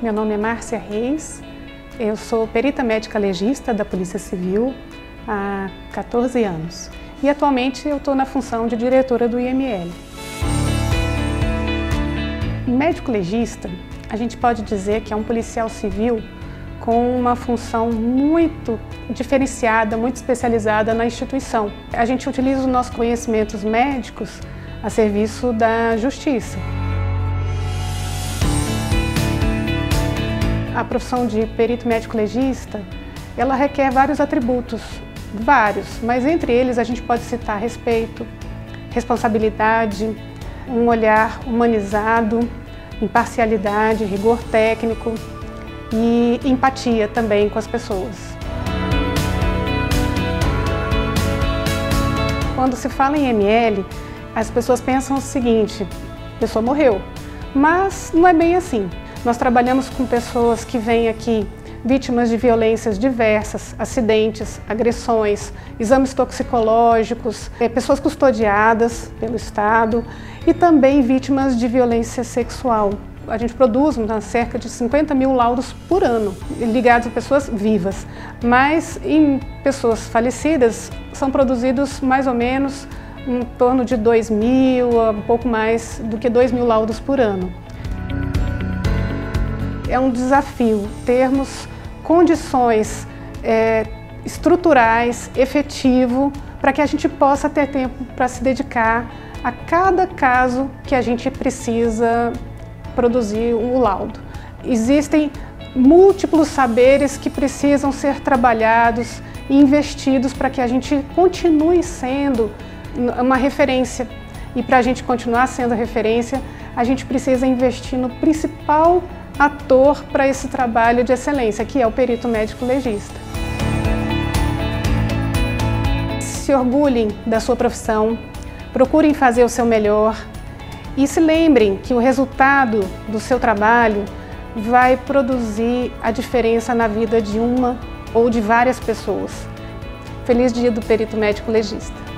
meu nome é Márcia Reis, eu sou perita médica legista da Polícia Civil há 14 anos e atualmente eu estou na função de diretora do IML. Médico legista, a gente pode dizer que é um policial civil com uma função muito diferenciada, muito especializada na instituição. A gente utiliza os nossos conhecimentos médicos a serviço da justiça. A profissão de perito médico legista, ela requer vários atributos, mas entre eles a gente pode citar respeito, responsabilidade, um olhar humanizado, imparcialidade, rigor técnico e empatia também com as pessoas. Quando se fala em ML, as pessoas pensam o seguinte: a pessoa morreu, mas não é bem assim. Nós trabalhamos com pessoas que vêm aqui vítimas de violências diversas, acidentes, agressões, exames toxicológicos, pessoas custodiadas pelo Estado e também vítimas de violência sexual. A gente produz cerca de 50 mil laudos por ano, ligados a pessoas vivas, mas em pessoas falecidas são produzidos mais ou menos em torno de 2.000, um pouco mais do que 2.000 laudos por ano. É um desafio termos condições estruturais, efetivo, para que a gente possa ter tempo para se dedicar a cada caso que a gente precisa produzir o laudo. Existem múltiplos saberes que precisam ser trabalhados e investidos para que a gente continue sendo uma referência. E para a gente continuar sendo referência, a gente precisa investir no principal ator para esse trabalho de excelência, que é o perito médico legista. Se orgulhem da sua profissão, procurem fazer o seu melhor e se lembrem que o resultado do seu trabalho vai produzir a diferença na vida de uma ou de várias pessoas. Feliz Dia do Perito Médico Legista!